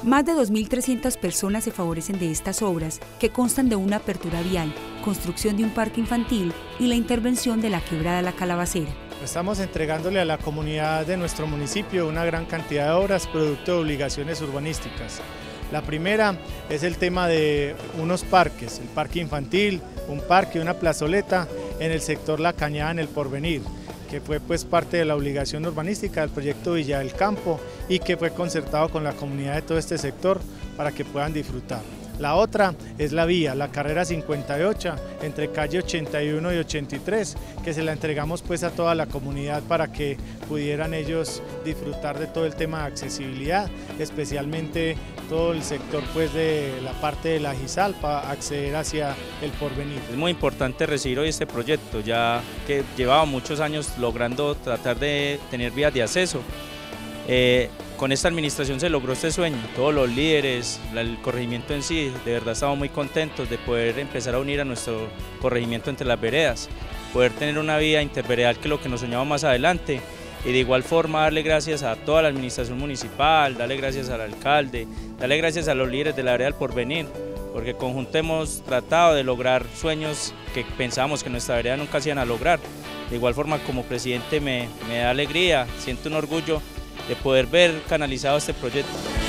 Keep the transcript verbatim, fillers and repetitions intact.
Más de dos mil trescientas personas se favorecen de estas obras, que constan de una apertura vial, construcción de un parque infantil y la intervención de la quebrada La Calabacera. Estamos entregándole a la comunidad de nuestro municipio una gran cantidad de obras producto de obligaciones urbanísticas. La primera es el tema de unos parques, el parque infantil, un parque, una plazoleta en el sector La Cañada en El Porvenir, que fue pues parte de la obligación urbanística del proyecto Villa del Campo y que fue concertado con la comunidad de todo este sector para que puedan disfrutar. La otra es la vía, la carrera cincuenta y ocho, entre calle ochenta y uno y ochenta y tres, que se la entregamos pues a toda la comunidad para que pudieran ellos disfrutar de todo el tema de accesibilidad, especialmente todo el sector pues de la parte de la Gizal para acceder hacia El Porvenir. Es muy importante recibir hoy este proyecto, ya que llevaba muchos años logrando tratar de tener vías de acceso. Eh, con esta administración se logró este sueño, todos los líderes, el corregimiento en sí, de verdad estamos muy contentos de poder empezar a unir a nuestro corregimiento entre las veredas, poder tener una vía interveredal que es lo que nos soñamos más adelante, y de igual forma darle gracias a toda la administración municipal, darle gracias al alcalde, darle gracias a los líderes de la vereda del Porvenir, porque conjunto hemos tratado de lograr sueños que pensábamos que nuestra vereda nunca se iban a lograr. De igual forma, como presidente me, me da alegría, siento un orgullo de poder ver canalizado este proyecto.